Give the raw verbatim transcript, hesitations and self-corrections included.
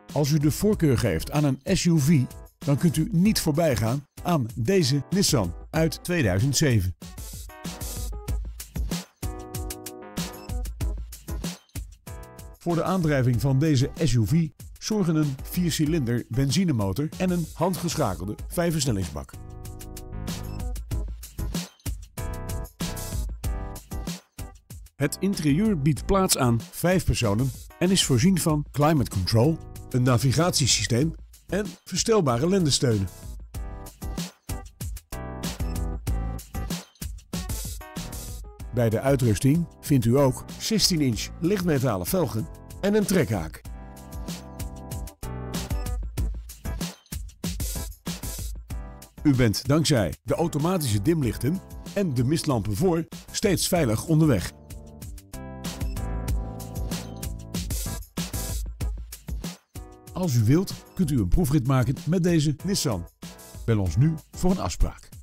Als u de voorkeur geeft aan een S U V, dan kunt u niet voorbij gaan aan deze Nissan uit tweeduizend zeven. Voor de aandrijving van deze S U V zorgen een viercilinder benzinemotor en een handgeschakelde vijfversnellingsbak. Het interieur biedt plaats aan vijf personen en is voorzien van climate control, een navigatiesysteem en verstelbare lendensteunen. Bij de uitrusting vindt u ook zestien inch lichtmetalen velgen en een trekhaak. U bent dankzij de automatische dimlichten en de mistlampen voor steeds veilig onderweg. Als u wilt, kunt u een proefrit maken met deze Nissan. Bel ons nu voor een afspraak.